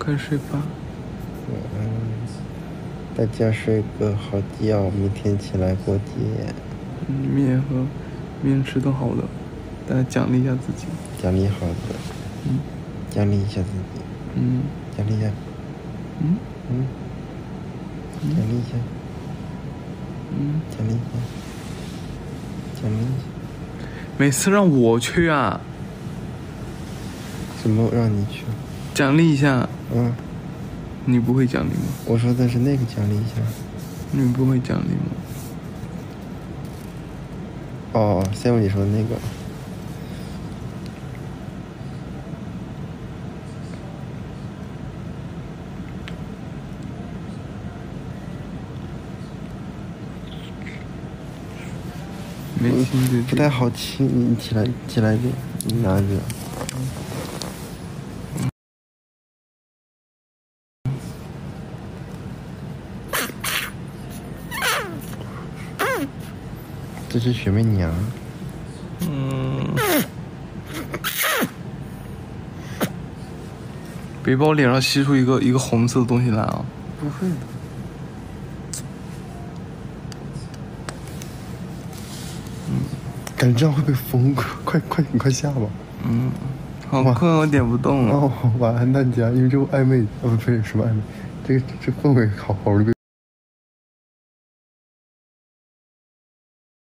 快睡吧。 大家睡个好觉，明天起来过节。 面和面吃的好的，大家奖励一下自己。 奖励好的。奖励一下自己。奖励一下。奖励一下。奖励一下。奖励一下。 每次让我去啊。 什么让你去？ 奖励一下。你不会奖励吗？ 我说的是那个奖励一下。 你不会奖励吗？ 哦，Sam你说的那个。 没亲嘴， 不太好亲，你起来一点，你拿着。这是雪媚娘。 别把我脸上吸出一个红色的东西来啊！ 不会的。感觉这样会被封，快下吧。 好困，我点不动了。 晚安大家，因为这个暧昧，不是什么暧昧，这氛围好好的被。